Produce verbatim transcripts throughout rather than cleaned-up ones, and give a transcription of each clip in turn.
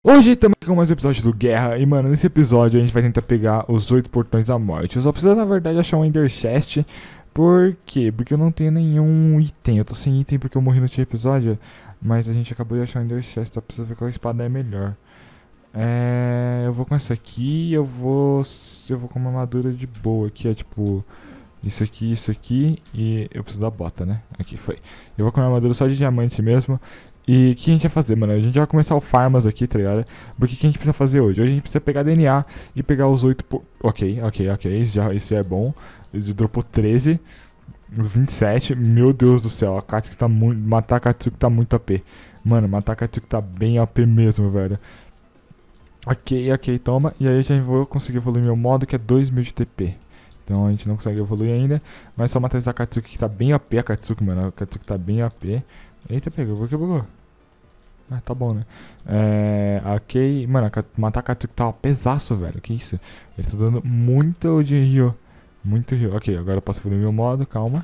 Hoje estamos com mais um episódio do Guerra. E mano, nesse episódio a gente vai tentar pegar os oito portões da morte. Eu só preciso na verdade achar um Ender Chest. Por quê? Porque eu não tenho nenhum item. Eu tô sem item porque eu morri no último episódio. Mas a gente acabou de achar um Ender Chest. Só precisa ver qual espada é melhor. É... Eu vou com essa aqui. Eu vou... Eu vou com uma armadura de boa. Que é tipo... Isso aqui, isso aqui. E eu preciso da bota, né? Aqui, foi. Eu vou com uma armadura só de diamante mesmo. E o que a gente vai fazer, mano? A gente vai começar o farmas aqui, tá ligado? Porque o que a gente precisa fazer hoje? Hoje a gente precisa pegar D N A e pegar os oito... Po... Ok, ok, ok. Isso já, isso já é bom. Ele dropou treze. vinte e sete. Meu Deus do céu. A Katsuki tá muito... Matar a Katsuki tá muito A P. Mano, matar a Katsuki tá bem A P mesmo, velho. Ok, ok, toma. E aí já vou conseguir evoluir meu modo, que é dois mil de T P. Então a gente não consegue evoluir ainda. Mas só matar essa Katsuki que tá bem A P. A Katsuki, mano. A Katsuki tá bem A P. Eita, pegou. Por que bugou? Ah, tá bom, né? É... Ok. Mano, matar a Katsuki tá um pesaço, velho. Que isso? Ele tá dando muito de rio. Muito rio. Ok, agora eu posso evoluir meu modo. Calma.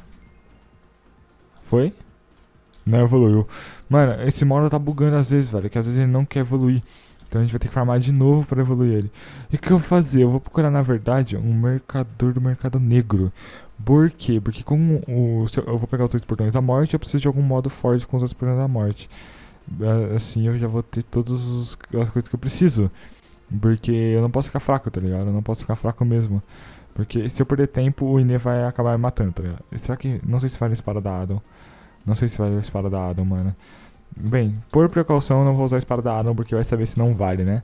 Foi? Não evoluiu. Mano, esse modo tá bugando às vezes, velho. Que às vezes ele não quer evoluir. Então a gente vai ter que farmar de novo pra evoluir ele. E o que eu vou fazer? Eu vou procurar, na verdade, um mercador do mercado negro. Por quê? Porque como o, se eu vou pegar os oito portões da morte, eu preciso de algum modo forte com os oito portões da morte. Assim eu já vou ter todas as coisas que eu preciso. Porque eu não posso ficar fraco, tá ligado? Eu não posso ficar fraco mesmo. Porque se eu perder tempo, o Ine vai acabar me matando, tá ligado? Será que... Não sei se vale a espada da Adam. Não sei se vale a espada da Adam, mano. Bem, por precaução eu não vou usar a espada da Adam, porque vai saber se não vale, né?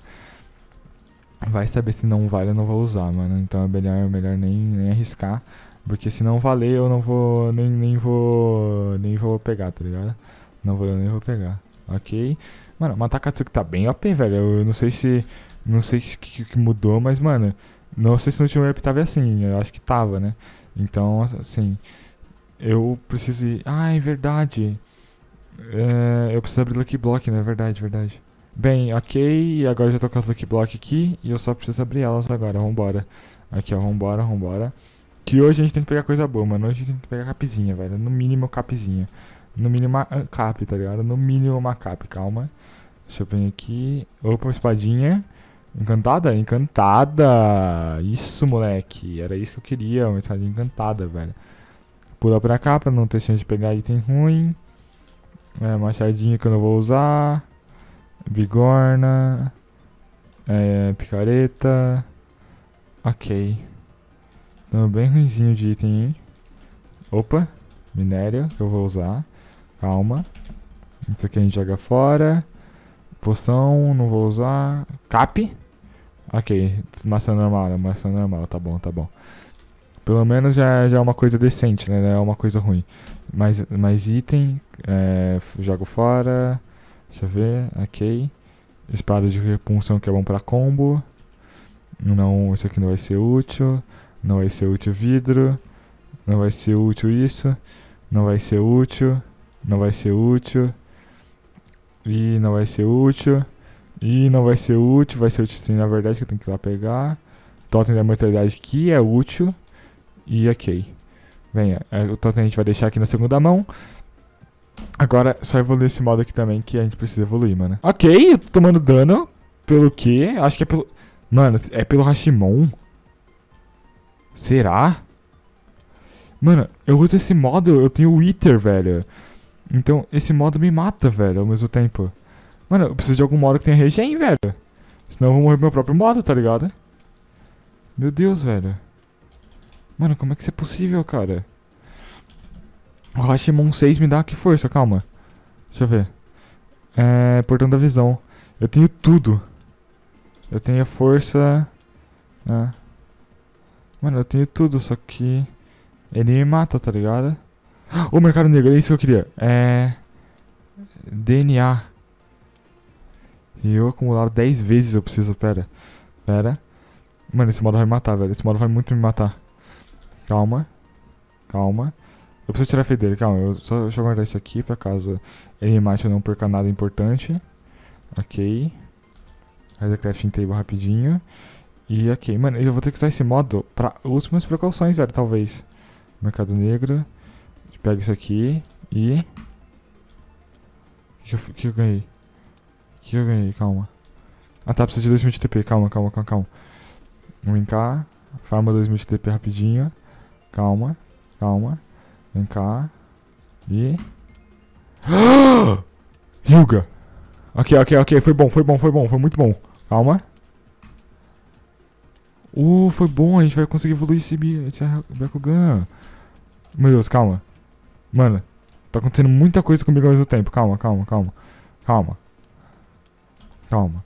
Vai saber se não vale, eu não vou usar, mano. Então é melhor, melhor nem, nem arriscar. Porque se não valer, eu não vou... Nem, nem vou... Nem vou pegar, tá ligado? Não vou, nem vou pegar. Ok. Mano, matar a Katsuki tá bem O P, velho. Eu não sei se... Não sei se que, que mudou, mas, mano... Não sei se no último rap tava assim. Eu acho que tava, né? Então, assim... Eu preciso ir... Ah, é verdade. É, eu preciso abrir Lucky Block, né? Verdade, verdade. Bem, ok. Agora eu já tô com as Lucky Block aqui. E eu só preciso abrir elas agora. Vambora. Aqui, ó. Vambora, vambora. Que hoje a gente tem que pegar coisa boa, mano. Hoje a gente tem que pegar capzinha, velho. No mínimo capzinha. No mínimo uma cap, tá ligado? No mínimo uma cap, calma. Deixa eu ver aqui. Opa, espadinha. Encantada? Encantada! Isso, moleque. Era isso que eu queria. Uma espadinha encantada, velho. Pula pra cá pra não ter chance de pegar item ruim. É, machadinho que eu não vou usar. Bigorna. É, picareta. Ok. Tô bem ruimzinho de item, hein? Opa. Minério que eu vou usar. Calma. Isso aqui a gente joga fora. Poção, não vou usar. Cap. Ok. Maçã normal, maçã normal. Tá bom, tá bom. Pelo menos já, já é uma coisa decente, né? Não é uma coisa ruim. Mais, mais item. É, jogo fora. Deixa eu ver. Ok. Espada de repulsão que é bom pra combo. Não, isso aqui não vai ser útil. Não vai ser útil vidro. Não vai ser útil isso. Não vai ser útil. Não vai ser útil. E não vai ser útil. E não vai ser útil. Vai ser útil sim, na verdade, que eu tenho que ir lá pegar. Totem da mortalidade que é útil. E ok. Venha, o totem a gente vai deixar aqui na segunda mão. Agora, só evoluir esse modo aqui também, que a gente precisa evoluir, mano. Ok, eu tô tomando dano. Pelo quê? Acho que é pelo... Mano, é pelo Hashimon? Será? Mano, eu uso esse modo, eu tenho o Wither, velho. Então, esse modo me mata, velho, ao mesmo tempo. Mano, eu preciso de algum modo que tenha regen, velho. Senão eu vou morrer pro meu próprio modo, tá ligado? Meu Deus, velho. Mano, como é que isso é possível, cara? O Hashimon seis me dá que força, calma. Deixa eu ver. É, portão da visão. Eu tenho tudo. Eu tenho a força... É. Mano, eu tenho tudo, só que... Ele me mata, tá ligado? O mercado negro, é isso que eu queria. É... D N A. E eu acumular dez vezes eu preciso, pera. Pera. Mano, esse modo vai me matar, velho. Esse modo vai muito me matar. Calma. Calma. Eu preciso tirar a fé dele, calma. Eu só, deixa eu guardar isso aqui pra caso ele me mate eu não perca nada importante. Ok. Faz a crafting table rapidinho. E ok, mano, eu vou ter que usar esse modo pra últimas precauções, velho, talvez. Mercado negro. Pega isso aqui e... O que, que eu ganhei? O que eu ganhei? Calma. Ah tá, precisa de dois mil de T P. Calma, calma, calma, calma. Vem cá. Farma dois mil de T P rapidinho. Calma, calma. Vem cá. E... Hyuga! Ok, ok, ok. Foi bom, foi bom, foi bom. Foi muito bom. Calma. Uh, foi bom. A gente vai conseguir evoluir esse, esse Byakugan. Meu Deus, calma. Mano, tá acontecendo muita coisa comigo ao mesmo tempo. Calma, calma, calma. Calma. Calma.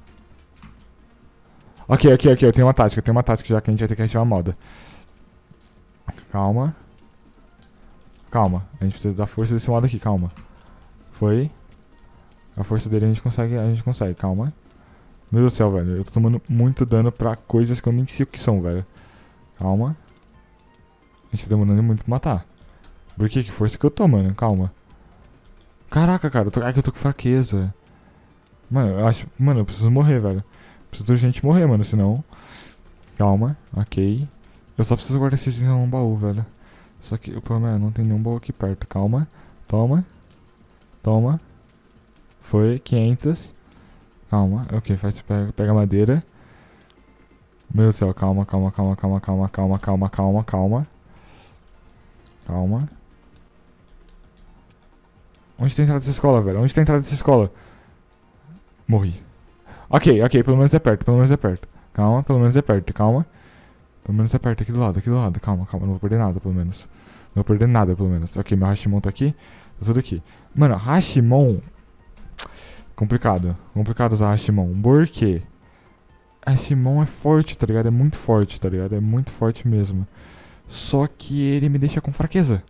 Ok, ok, ok. Eu tenho uma tática. Eu tenho uma tática já que a gente vai ter que ativar a moda. Calma. Calma. A gente precisa da força desse modo aqui. Calma. Foi. A força dele a gente consegue. A gente consegue. Calma. Meu Deus do céu, velho. Eu tô tomando muito dano pra coisas que eu nem sei o que são, velho. Calma. A gente tá demorando muito pra matar. Por que? Que força que eu tô, mano? Calma. Caraca, cara. Eu tô... Ai, que eu tô com fraqueza. Mano, eu acho... Mano, eu preciso morrer, velho. Preciso de gente morrer, mano. Senão... Calma. Ok. Eu só preciso guardar esses itens num baú, velho. Só que o problema é, não tem nenhum baú aqui perto. Calma. Toma. Toma. Foi. quinhentos. Calma. Ok, faz... Pega, pega madeira. Meu Deus do céu. Calma, calma, calma, calma, calma, calma, calma, calma, calma. Calma. Onde tem entrada dessa escola, velho? Onde tem entrada dessa escola? Morri. Ok, ok, pelo menos é perto, pelo menos é perto. Calma, pelo menos é perto, calma. Pelo menos é perto, aqui do lado, aqui do lado. Calma, calma, não vou perder nada, pelo menos. Não vou perder nada, pelo menos. Ok, meu Hashimon tá aqui. Tá tudo aqui. Mano, Hashimon... Complicado. Complicado usar Hashimon. Por quê? Hashimon é forte, tá ligado? É muito forte, tá ligado? É muito forte mesmo. Só que ele me deixa com fraqueza.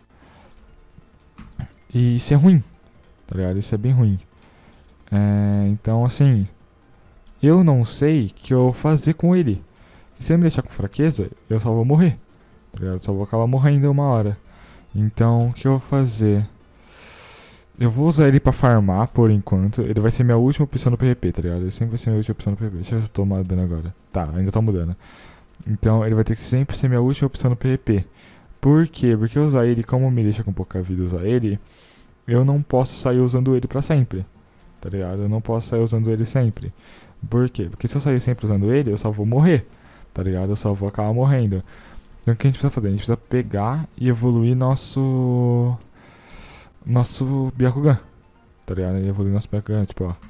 E isso é ruim, tá ligado? Isso é bem ruim. É, então, assim... Eu não sei o que eu vou fazer com ele. E se ele me deixar com fraqueza, eu só vou morrer. Tá ligado? Eu só vou acabar morrendo uma hora. Então, o que eu vou fazer? Eu vou usar ele pra farmar, por enquanto. Ele vai ser minha última opção no P V P, tá ligado? Ele sempre vai ser minha última opção no P V P. Deixa eu ver se eu tô mudando agora. Tá, ainda tá mudando. Então, ele vai ter que sempre ser minha última opção no P V P. Por quê? Porque usar ele, como me deixa com pouca vida usar ele, eu não posso sair usando ele pra sempre. Tá ligado? Eu não posso sair usando ele sempre. Por quê? Porque se eu sair sempre usando ele, eu só vou morrer. Tá ligado? Eu só vou acabar morrendo. Então o que a gente precisa fazer? A gente precisa pegar e evoluir nosso... Nosso Byakugan. Tá ligado? E evoluir nosso Byakugan, tipo, ó.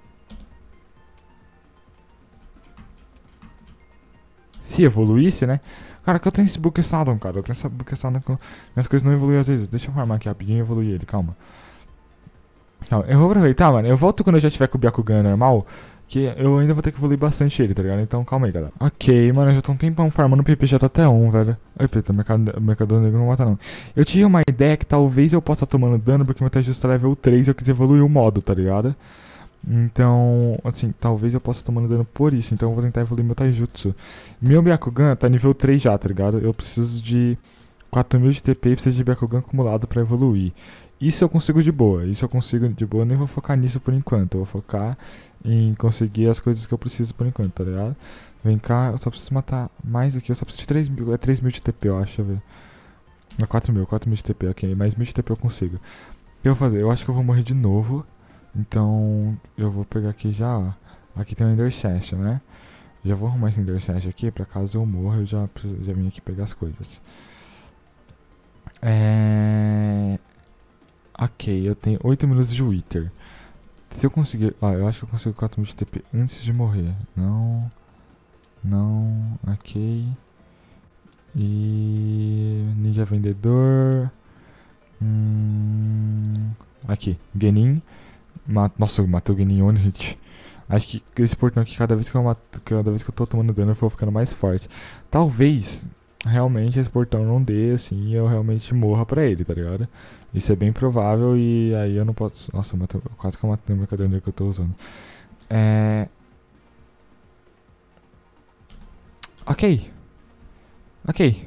Se evoluísse, né? Cara, que eu tenho esse Bukessadon, cara. Eu tenho esse Bukessadon com... Minhas coisas não evoluem às vezes. Deixa eu farmar aqui rapidinho e evoluir ele, calma. Calma. Eu vou aproveitar, mano. Eu volto quando eu já tiver com o Byakugan normal. Que eu ainda vou ter que evoluir bastante ele, tá ligado? Então calma aí, galera. Ok, mano, eu já tô um tempão farmando, o P P já tá até um, velho. Ai, Peta, o Mercador Negro não mata não. Eu tive uma ideia que talvez eu possa tomando dano porque meu teste está level três e eu quis evoluir o modo, tá ligado? Então, assim, talvez eu possa tomando dano por isso. Então eu vou tentar evoluir meu Taijutsu. Meu Byakugan tá nível três já, tá ligado? Eu preciso de quatro mil de T P e preciso de Byakugan acumulado pra evoluir. Isso eu consigo de boa, isso eu consigo de boa, eu nem vou focar nisso por enquanto, eu vou focar em conseguir as coisas que eu preciso por enquanto, tá ligado? Vem cá, eu só preciso matar mais aqui, eu só preciso de três mil, é três mil de T P eu acho, deixa eu ver. É quatro mil, quatro mil de T P, ok, mais mil de T P eu consigo. O que eu vou fazer? Eu acho que eu vou morrer de novo, então eu vou pegar aqui já, ó, aqui tem um Ender Chest, né? Já vou arrumar esse Ender Chest aqui, pra caso eu morra eu já, preciso, já vim aqui pegar as coisas. É... Ok, eu tenho oito minutos de Wither. Se eu conseguir... Ah, eu acho que eu consigo quatro mil de T P antes de morrer. Não... Não... Ok... E... Ninja Vendedor... Hum... Aqui, Genin... Mat... Nossa, eu matei o Genin one hit. Acho que esse portão aqui, cada vez que eu mato, cada vez que eu tô tomando dano, eu vou ficando mais forte. Talvez... Realmente esse portão não dê, assim, e eu realmente morra pra ele, tá ligado? Isso é bem provável e aí eu não posso... Nossa, eu matei, quase que eu matei o Mercador Negro que eu tô usando. É... Ok. Ok.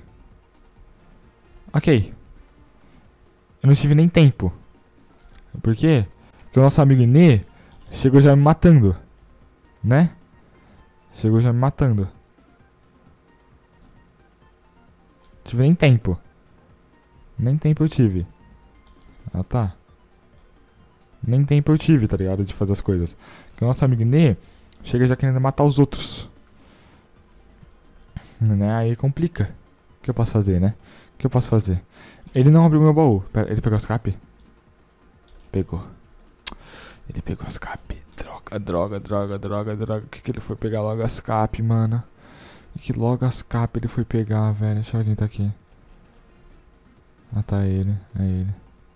Ok. Eu não tive nem tempo. Por quê? Porque o nosso amigo Inê chegou já me matando. Né? Chegou já me matando. Tive nem tempo. Nem tempo eu tive. Ah, tá. Nem tempo eu tive, tá ligado? De fazer as coisas. Porque o nosso amigo Nê Chega já querendo matar os outros. Né? Aí complica. O que eu posso fazer, né? O que eu posso fazer? Ele não abriu meu baú. Pera, ele pegou as cap? Pegou. Ele pegou as cap. Droga, droga, droga, droga, droga. O que que ele foi pegar logo as cap, mano? E que logo as cap ele foi pegar, velho. Deixa eu ver quem tá aqui. Ah, tá ele. É ele.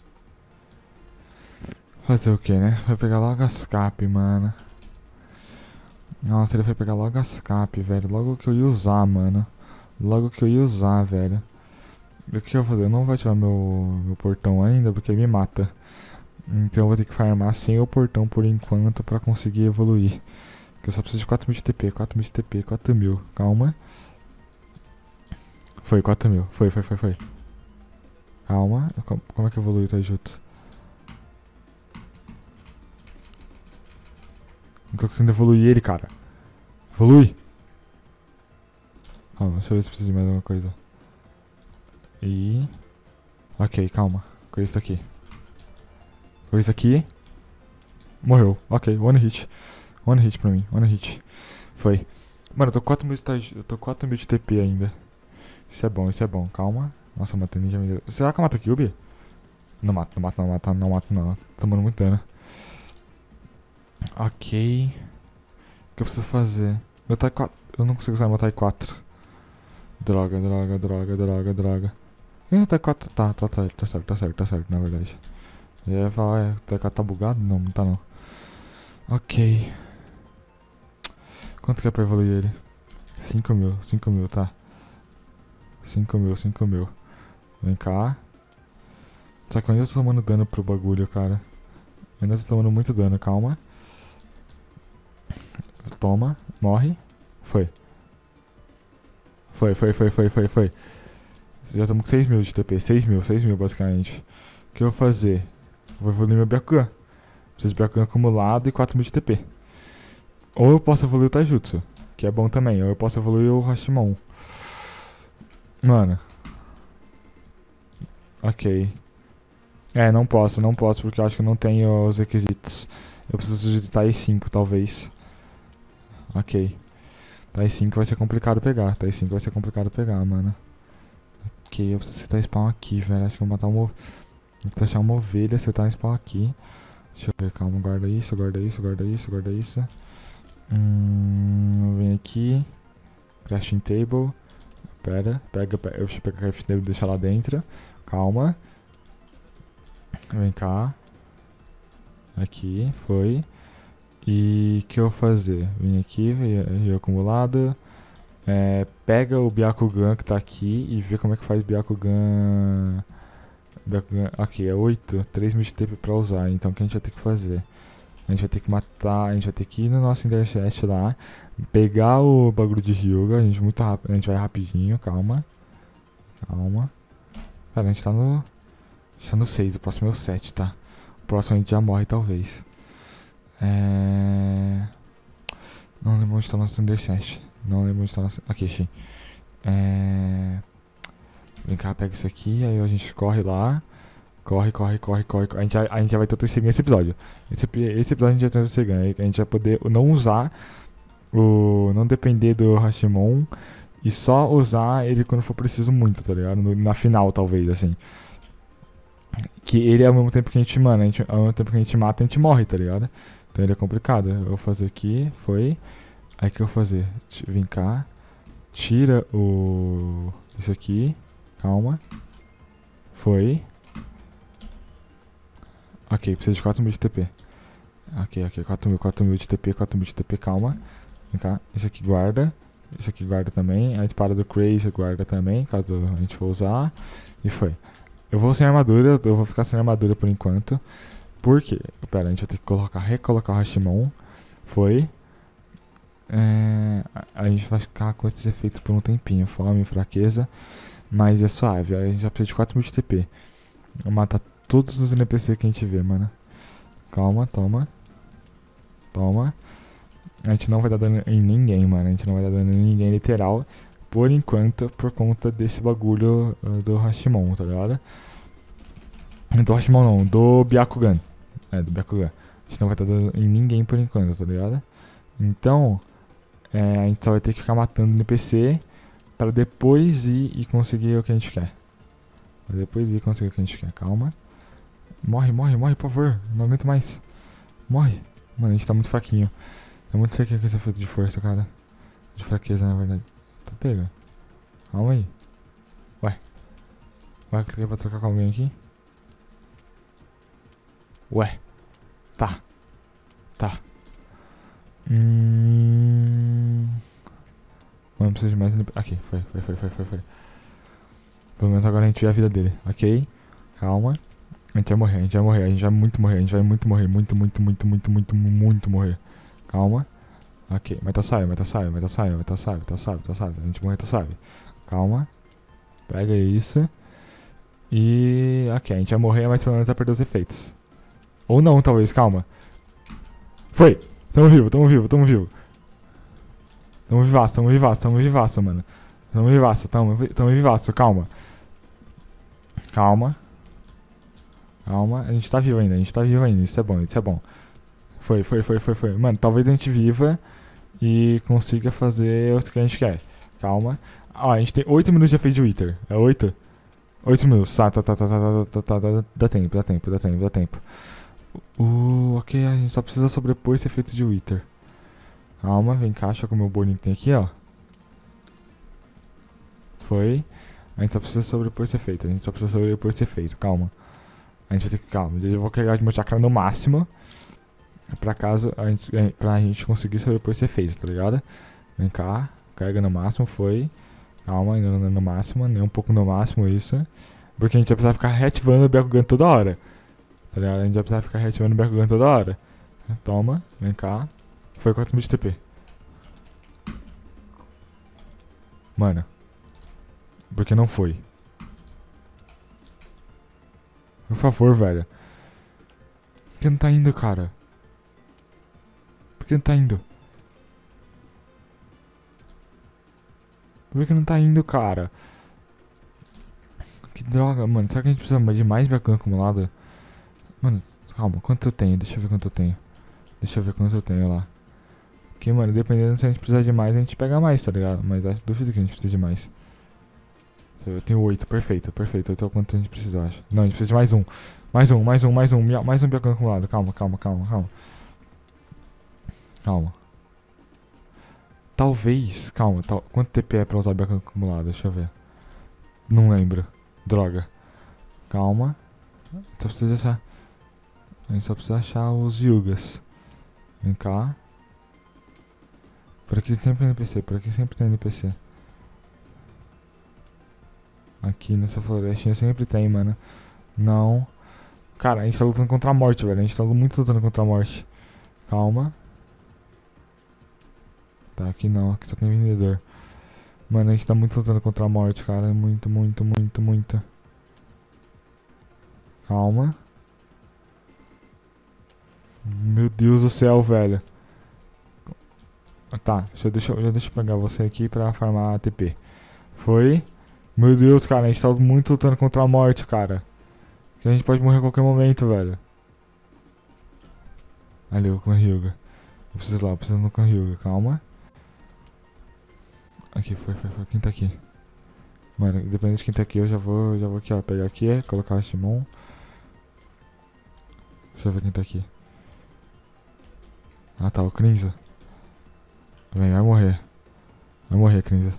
Fazer o que, né? Vai pegar logo as cap, mano. Nossa, ele foi pegar logo as cap, velho. Logo que eu ia usar, mano. Logo que eu ia usar, velho. O que eu vou fazer? Eu não vou ativar meu, meu portão ainda, porque ele me mata. Então eu vou ter que farmar sem o portão por enquanto pra conseguir evoluir. Porque eu só preciso de quatro mil de T P, quatro mil de T P, quatro mil. Calma. Foi, quatro mil. Foi, foi, foi, foi. Calma. Como, como é que evolui o Taijutsu? Não tô conseguindo evoluir ele, cara. Evolui! Calma, deixa eu ver se precisa de mais alguma coisa. E... Ok, calma. Com isso aqui. Com isso aqui. Morreu. Ok, one hit. One hit pra mim, one hit. Foi. Mano, eu tô quatro mil de, taj... eu tô quatro mil de T P ainda. Isso é bom, isso é bom. Calma. Nossa, eu matei ninja. Será que eu mato o Kyubi? Não mato, não mato, não mato, não mato, não. Tô tomando muito dano. Ok. O que eu preciso fazer? Meu Tai quatro. Eu não consigo usar meu Tai quatro. Droga, droga, droga, droga, droga. E o Tai quatro. Tá, tá certo, tá certo, tá certo, tá certo, na verdade. Eu ia falar, é, o Tai quatro tá bugado? Não, não tá não. Ok. Quanto que é pra evoluir ele? cinco mil, cinco mil, tá. cinco mil, cinco mil. Vem cá. Só que eu ainda tô tomando dano pro bagulho, cara. Eu ainda tô tomando muito dano, calma. Toma, morre. Foi. Foi, foi, foi, foi, foi, foi. Já estamos com seis mil de T P. seis mil, seis mil basicamente. O que eu vou fazer? Vou evoluir meu Byakugan. Preciso de Byakugan acumulado e quatro mil de T P. Ou eu posso evoluir o Taijutsu, que é bom também. Ou eu posso evoluir o Hashimon. Mano. Ok. É, não posso, não posso, porque eu acho que eu não tenho os requisitos. Eu preciso de Tai cinco, talvez. Ok. Tai cinco vai ser complicado pegar. Tai cinco vai ser complicado pegar, mano. Ok, eu preciso acertar spawn aqui, velho. Acho que eu vou matar uma... Vou achar uma ovelha, acertar um spawn aqui. Deixa eu ver, calma. Guarda isso, guarda isso, guarda isso, guarda isso. Hum... Vem aqui. Crafting table. Pera, pega, pega. Eu vou pegar a crafting table e deixar lá dentro. Calma. Vem cá. Aqui, foi. E o que eu vou fazer? Vem aqui, rio acumulado. É, pega o Byakugan que tá aqui e vê como é que faz Byakugan. Byakugan. Ok, é oito. três mil de T P pra usar. Então o que a gente vai ter que fazer? A gente vai ter que matar. A gente vai ter que ir no nosso Ender Chest lá. Pegar o bagulho de Hyuga. A gente, muito rápido, a gente vai rapidinho, calma. Calma. Cara, a gente tá no. A gente tá no seis. O próximo é o sete, tá? O próximo a gente já morre, talvez. É... Não lembro onde tá o nosso Ender Chest. Não lembro onde tá o nosso... Aqui, achei. É... Vem cá, pega isso aqui. Aí a gente corre lá. Corre, corre, corre, corre. A gente já, a gente já vai ter o Tenseigan nesse episódio. Esse, esse episódio a gente já tem o Tenseigan. A gente vai poder não usar o... Não depender do Hashimon. E só usar ele quando for preciso muito, tá ligado? No, na final, talvez, assim. Que ele, ao mesmo tempo que a gente, mano, a gente, ao mesmo tempo que a gente mata, a gente morre, tá ligado? Então ele é complicado. Eu vou fazer aqui, foi. Aí o que eu vou fazer? Vem cá. Tira o... Isso aqui. Calma. Foi. Ok, precisa de quatro mil de T P. Ok, ok. quatro mil, quatro mil de T P, quatro mil de T P, calma. Vem cá. Isso aqui guarda. Isso aqui guarda também. A espada do Crazy guarda também, caso a gente for usar. E foi. Eu vou sem armadura, eu vou ficar sem armadura por enquanto. Por quê? Pera, a gente vai ter que colocar, recolocar o Hashimon. Foi. É, a gente vai ficar com esses efeitos por um tempinho. Fome, fraqueza. Mas é suave. Aí a gente já precisa de quatro mil de T P. Vou matar todos os N P C que a gente vê, mano. Calma, toma. Toma. A gente não vai dar dano em ninguém, mano. A gente não vai dar dano em ninguém, literal. Por enquanto, por conta desse bagulho uh, do Hashimon, tá ligado? Do Hashimon não, do Byakugan. É, do Byakugan. A gente não vai estar dando em ninguém por enquanto, tá ligado? Então, é, a gente só vai ter que ficar matando N P C pra depois ir e conseguir o que a gente quer. Pra depois ir e conseguir o que a gente quer. Calma. Morre, morre, morre, por favor. Não aguento mais. Morre. Mano, a gente tá muito fraquinho. É muito fraquinho com esse efeito de força, cara. De fraqueza, na verdade. Tá pega. Calma aí. Ué. Ué, cliquei pra trocar com alguém aqui? Ué. Tá. Tá. Hum... Mano, precisa de mais... Aqui, foi, foi, foi, foi, foi, foi. Pelo menos agora a gente vê a vida dele. Ok. Calma. A gente vai morrer, a gente vai morrer, a gente vai muito morrer, a gente vai muito morrer, muito, muito, muito, muito, muito, muito morrer. Calma. Ok, mas tá suave, mas tá suave, mas tá suave, mas tá suave, tá suave, tá suave. A gente morrer, tá suave. Calma. Pega isso. E... Ok, a gente vai morrer, mas pelo menos vai perder os efeitos. Ou não, talvez, calma. Foi! Tamo vivo, tamo vivo, tamo vivo. Tamo vivaço, tamo vivaço, tamo vivaço, mano. Tamo vivaço, tamo, tamo vivaço, calma. Calma. Calma, a gente tá vivo ainda, a gente tá vivo ainda, isso é bom, isso é bom. Foi, foi, foi, foi, foi. Mano, talvez a gente viva e consiga fazer o que a gente quer. Calma. Ó, a gente tem oito minutos de efeito de Wither. É oito? oito minutos. Tá, tá, tá, tá, tá, tá, tá, tá, dá tempo, dá tempo, dá tempo, dá tempo. Uh, ok, a gente só precisa sobrepor esse efeito de Wither. Calma, vem cá, deixa eu ver o meu bolinho que tem aqui, ó. Foi. A gente só precisa sobrepor esse efeito, a gente só precisa sobrepor esse efeito, calma. A gente vai ter que, calma, eu vou carregar meu chakra no máximo. Pra caso, a gente, pra gente conseguir sobrepor esse efeito, tá ligado? Vem cá, carrega no máximo, foi. Calma, ainda não é no máximo, nem um pouco no máximo isso. Porque a gente vai precisar ficar reativando o Byakugan toda hora. Tá ligado? A gente vai precisar ficar reativando o Byakugan toda hora. Toma, vem cá. Foi quatro mil de T P. Mano. Porque não foi. Por favor, velho. Por que não tá indo, cara? Por que não tá indo? Por que não tá indo, cara? Que droga, mano. Será que a gente precisa de mais Byakugan acumulado? Mano, calma. Quanto eu tenho? Deixa eu ver quanto eu tenho. Deixa eu ver quanto eu tenho lá. Porque, mano, dependendo se a gente precisar de mais, a gente pega mais, tá ligado? Mas acho, duvido que a gente precise de mais. Eu tenho oito, perfeito, perfeito. Então quanto a gente precisa, eu acho. Não, a gente precisa de mais um. Mais um, mais um, mais um. Mais um Byakugan acumulado. Calma, calma, calma, calma. Calma. Talvez, calma, tal, quanto T P é pra usar Byakugan acumulado? Deixa eu ver. Não lembro. Droga. Calma. Só precisa achar. A gente só precisa achar os Yugas. Vem cá. Por aqui sempre tem N P C, por aqui sempre tem N P C. Aqui nessa florestinha sempre tem, mano. Não. Cara, a gente tá lutando contra a morte, velho. A gente tá muito lutando contra a morte. Calma. Tá, aqui não. Aqui só tem vendedor. Mano, a gente tá muito lutando contra a morte, cara. Muito, muito, muito, muito. Calma. Meu Deus do céu, velho. Tá, deixa eu, deixa, eu, deixa eu pegar você aqui pra farmar A T P. Foi. Meu Deus, cara, a gente tá muito lutando contra a morte, cara. Que a gente pode morrer a qualquer momento, velho. Ali, o Clan Hyuga. Eu preciso lá, eu preciso no Clan Hyuga, calma. Aqui, foi, foi, foi. Quem tá aqui? Mano, independente de quem tá aqui, eu já vou, já vou aqui, ó. Pegar aqui, colocar o Shimon. Deixa eu ver quem tá aqui. Ah, tá, o Crinza. Vem, vai morrer. Vai morrer, Crinza.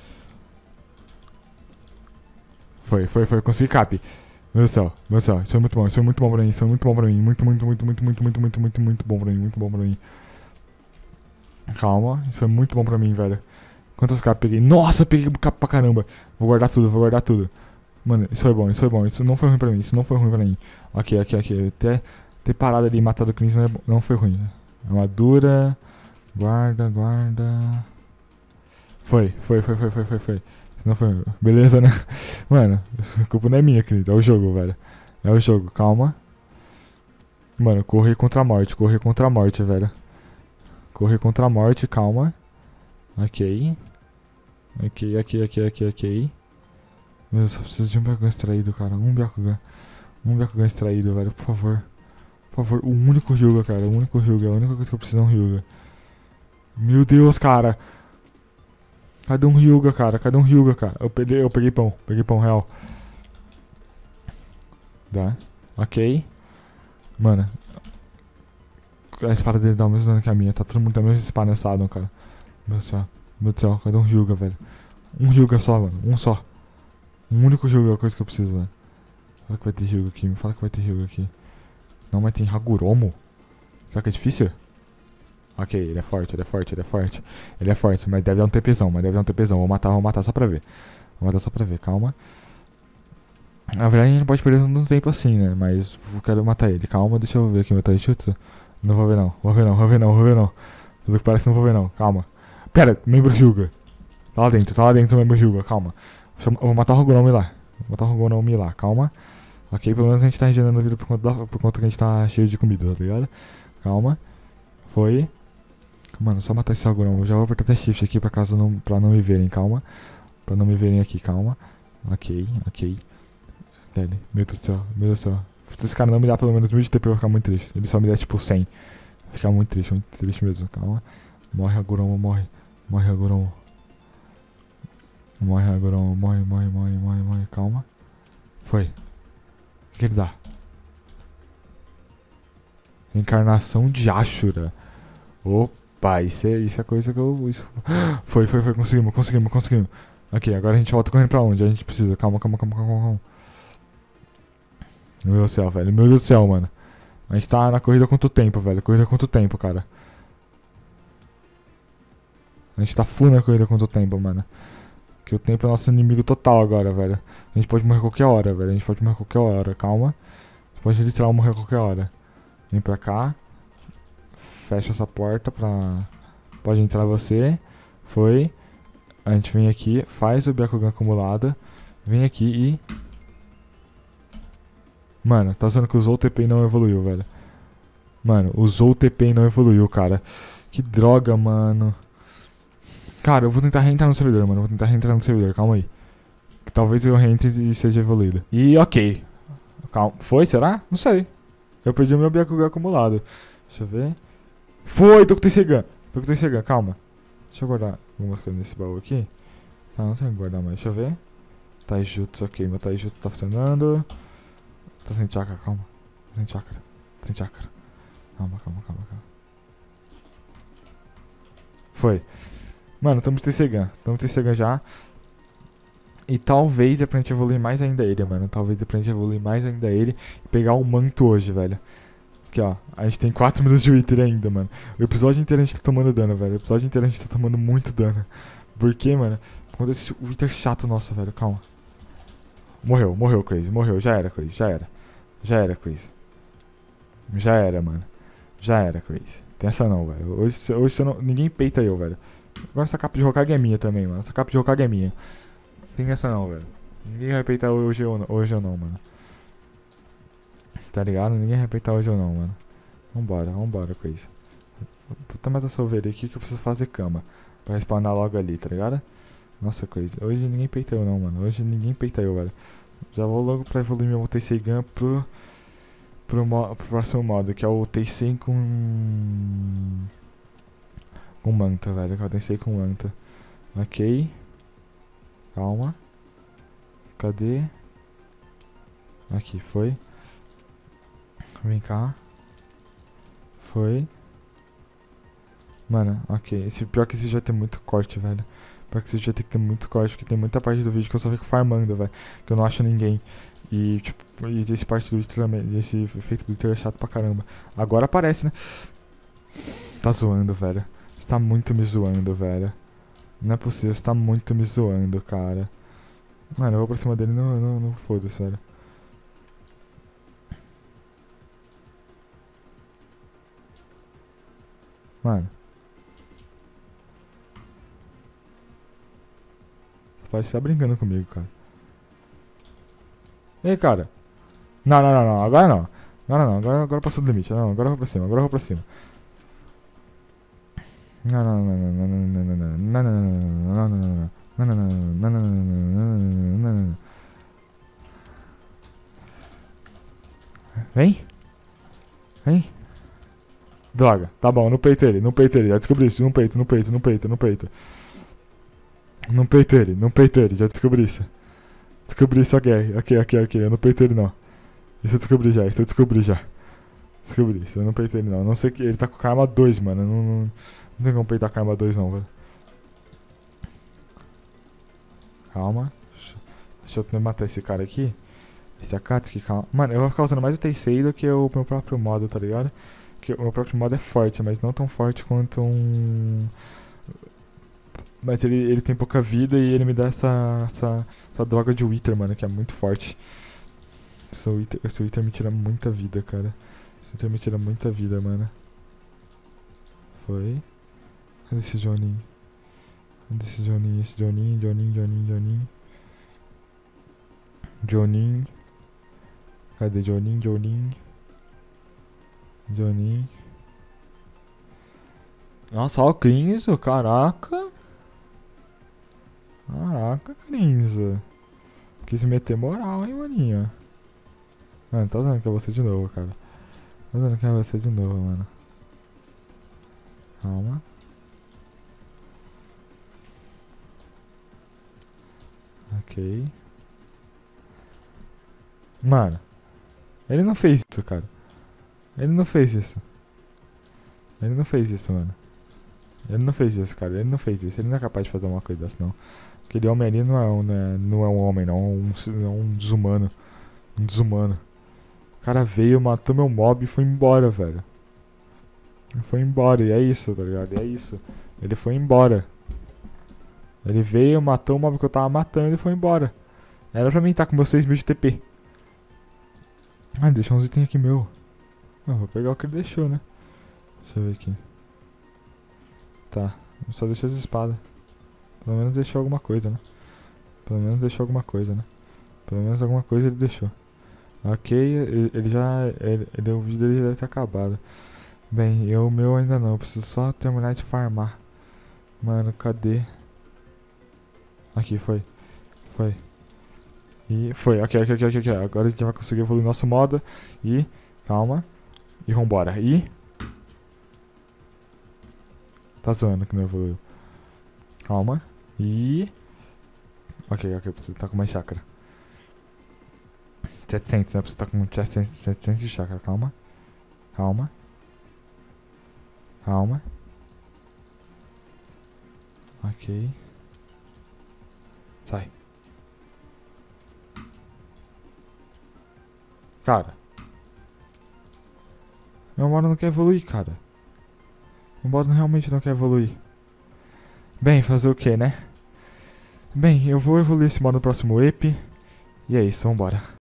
Foi, foi, foi. Consegui cap. Meu Deus do céu, meu Deus do céu. Isso foi muito bom, isso foi muito bom pra mim. Isso foi muito bom pra mim. Muito, muito, muito, muito, muito, muito, muito, muito, muito bom pra mim. Muito bom pra mim. Calma, isso foi muito bom pra mim, velho. Quantos cap peguei? Nossa, eu peguei cap pra caramba. Vou guardar tudo, vou guardar tudo. Mano, isso foi bom, isso foi bom. Isso não foi ruim pra mim, isso não foi ruim pra mim. Ok, ok, ok. Até ter parado ali e matado o Cleanse não, é bom, não foi ruim. Armadura. Guarda, guarda. Foi, foi, foi, foi, foi, foi, foi. Não foi. Beleza, né? Mano, a culpa não é minha, querido. É o jogo, velho. É o jogo, calma. Mano, correr contra a morte, correr contra a morte, velho. Correr contra a morte, calma. Ok. Ok, ok, ok, ok, ok. Meu Deus, só preciso de um Byakugan extraído, cara. Um Byakugan. Um Byakugan extraído, velho, por favor. Por favor, o único Hyuga, cara. O único Hyuga. A única coisa que eu preciso é um Hyuga. Meu Deus, cara. Cadê um Hyuga, cara? Cadê um Hyuga, cara? Eu peguei, eu peguei pão. Peguei pão real. Dá. Ok. Mano. A espada dele dá o mesmo dano que a minha. Tá todo mundo da mesma espada nessa Adam, cara. Meu Deus do céu. Meu Deus do céu. Cadê um Hyuga, velho? Um Hyuga só, mano. Um só. Um único Hyuga é a coisa que eu preciso, velho. Fala que vai ter Hyuga aqui. Me fala que vai ter Hyuga aqui. Não, mas tem Haguromo? Será que é difícil? Ok, ele é forte, ele é forte, ele é forte. Ele é forte, mas deve dar um TPzão, mas deve dar um TPzão. Vou matar, vou matar só pra ver. Vou matar só pra ver, calma. Na verdade a gente não pode perder tanto tempo assim, né? Mas eu quero matar ele. Calma, deixa eu ver aqui meu Taijutsu. Não vou ver não, vou ver não, vou ver não, vou ver não. Pelo que parece não vou ver não, calma. Pera, membro Hyuga. Tá lá dentro, tá lá dentro o membro Hyuga, calma. Eu vou matar o Haguromo lá. Vou matar o Haguromo lá, calma. Ok, pelo menos a gente tá regenerando a vida por conta, da, por conta que a gente tá cheio de comida, tá ligado? Calma. Foi. Mano, só matar esse Haguromo. Já vou apertar até shift aqui pra, caso não, pra não me verem, calma. Pra não me verem aqui, calma. Ok, ok. Velho, meu Deus do céu, meu Deus do céu. Se esse cara não me dá pelo menos mil de T P, eu vou ficar muito triste. Ele só me dá tipo cem. Vou ficar muito triste, muito triste mesmo, calma. Morre Haguromo, morre. Morre Haguromo. Morre Haguromo, morre, morre, morre, morre, morre, calma. Foi. O que ele dá? Encarnação de Ashura. Opa, isso é, isso é coisa que eu... Isso... Foi, foi, foi, conseguimos, conseguimos, conseguimos. Ok, agora a gente volta correndo pra onde? A gente precisa, calma, calma, calma, calma, calma. Meu Deus do céu, velho, meu Deus do céu, mano. A gente tá na corrida contra o tempo, velho, corrida contra o tempo, cara. A gente tá full na corrida contra o tempo, mano. Que o tempo é nosso inimigo total agora, velho. A gente pode morrer a qualquer hora, velho, a gente pode morrer a qualquer hora, calma. A gente pode literal morrer a qualquer hora. Vem pra cá. Fecha essa porta pra... Pode entrar você. Foi. A gente vem aqui, faz o Byakugan acumulado. Vem aqui e... Mano, tá usando que usou o T P e não evoluiu, velho. Mano, usou o T P e não evoluiu, cara. Que droga, mano. Cara, eu vou tentar reentrar no servidor, mano. Eu vou tentar reentrar no servidor, calma aí. Que talvez eu reentre e seja evoluído. E ok. Calma. Foi, será? Não sei. Eu perdi o meu Byakugan acumulado. Deixa eu ver. Foi, tô com o Tenseigan. Tô com o Tenseigan, calma. Deixa eu guardar algumas coisas nesse baú aqui. Tá, não tem que guardar mais. Deixa eu ver. Taijutsu, ok. Meu Taijutsu tá funcionando. Tô sem chakra, calma. Tô sem chakra. Tô sem chakra. Calma, calma, calma, calma. Foi. Mano, tamo de Tenseigan. Tamo de Tenseigan já. E talvez dê pra gente evoluir mais ainda ele, mano. Talvez dê pra gente evoluir mais ainda ele. E pegar um manto hoje, velho. Aqui, ó. A gente tem quatro minutos de Wither ainda, mano. O episódio inteiro a gente tá tomando dano, velho. O episódio inteiro a gente tá tomando muito dano. Por quê, mano? Por conta desse Wither chato nosso, velho. Calma. Morreu, morreu, Crazy. Morreu. Já era, Crazy. Já era. Já era, Crazy. Já era, mano. Já era, Crazy. Tem essa não, velho. Hoje, hoje você não, ninguém peita eu, velho. Agora essa capa de Hokage é minha também, mano. Essa capa de Hokage é minha. Tem essa não, velho. Ninguém vai peitar hoje ou não, hoje ou não, mano. Tá ligado? Ninguém vai peitar hoje ou não, mano. Vambora, vambora, Crazy. Puta, mas eu sou ovelha aqui que eu preciso fazer cama. Pra respawnar logo ali, tá ligado? Nossa, Crazy. Hoje ninguém peita eu não, mano. Hoje ninguém peita eu, velho. Já vou logo pra evoluir meu Tenseigan pro... Pro, mo pro próximo modo, que é o Tensei com... Com manta, velho. Que é o Tensei com manta. Ok. Calma. Cadê? Aqui, foi. Vem cá. Foi. Mano, ok. Esse, pior que esse já tem muito corte, velho. Pior que esse já tem que ter muito corte, porque tem muita parte do vídeo que eu só fico farmando, velho. Que eu não acho ninguém. E, tipo, e esse parte do Wither também. Esse efeito do Wither é chato pra caramba. Agora aparece, né? Tá zoando, velho. Você tá muito me zoando, velho. Não é possível, você tá muito me zoando, cara. Mano, eu vou pra cima dele, não, não, não foda-se, velho. Mano. Você pode estar brincando comigo, cara. Ei, cara. Não, não, não, não. Agora não. Agora não. Agora, agora passou do limite. Não, agora eu vou pra cima. Agora eu vou pra cima. Não, não, não, não, não, não, não, não, não, não, não, não, não, não. Não, não, não, não, não, não, não, não, não. Vem. Vem. Droga, tá bom, no peito ele, no peito ele, já descobri isso, no peito, no peito, no peito, no peito. No peito ele, no peito ele, já descobri isso. Descobri isso aqui, aqui, aqui, aqui, eu não peito ele não. Isso eu descobri já, isso eu descobri já. Descobri isso, eu não peito ele não. A não sei que ele tá com arma dois, mano. Não, não, não tem como peitar com arma dois não, velho. Calma. Deixa eu matar esse cara aqui. Esse Akatsuki, calma. Mano, eu vou ficar usando mais o Teisei do que o meu próprio modo, tá ligado? Porque o meu próprio modo é forte, mas não tão forte quanto um... Mas ele, ele tem pouca vida e ele me dá essa, essa, essa droga de Wither, mano, que é muito forte. Esse Wither, esse Wither me tira muita vida, cara. Esse Wither me tira muita vida, mano. Foi. Cadê esse Jonin? Cadê esse Jonin? Esse Jonin, Jonin, Jonin, Jonin. Jonin. Cadê Jonin, Jonin? Jonin. Nossa, olha o Crinzo, caraca. Caraca, Crinzo. Quis meter moral, hein, maninho. Mano, tá usando que é você de novo, cara. Tá usando que é você de novo, mano. Calma. Ok. Mano. Ele não fez isso, cara. Ele não fez isso. Ele não fez isso, mano. Ele não fez isso, cara. Ele não fez isso. Ele não é capaz de fazer uma coisa dessa, não. Aquele homem ali não é um, né, não é um homem, não. É um, é um desumano. Um desumano. O cara veio, matou meu mob e foi embora, velho. Ele foi embora, e é isso, tá ligado? E é isso. Ele foi embora. Ele veio, matou o mob que eu tava matando e foi embora. Era pra mim estar com meus seis mil de T P. Ah, ele deixou uns itens aqui meu. Ah, vou pegar o que ele deixou, né? Deixa eu ver aqui. Tá, só deixou as espadas. Pelo menos deixou alguma coisa, né? Pelo menos deixou alguma coisa, né? Pelo menos alguma coisa ele deixou. Ok, ele, ele já... Ele, ele, o vídeo dele já deve ter acabado. Bem, eu o meu ainda não. Eu preciso só terminar de farmar. Mano, cadê? Aqui, foi. Foi. E foi, ok, ok, ok, ok, ok. Agora a gente vai conseguir evoluir nosso modo. E, calma. E vambora. E... Tá zoando que não evoluiu. Calma. E... Ok, ok, eu preciso estar com mais chakra. setecentos, né? Eu preciso estar com setecentos de chakra. Calma. Calma. Calma. Ok. Sai. Cara. Meu modo não quer evoluir, cara. Meu modo realmente não quer evoluir. Bem, fazer o que, né? Bem, eu vou evoluir esse modo no próximo E P. E é isso, vambora.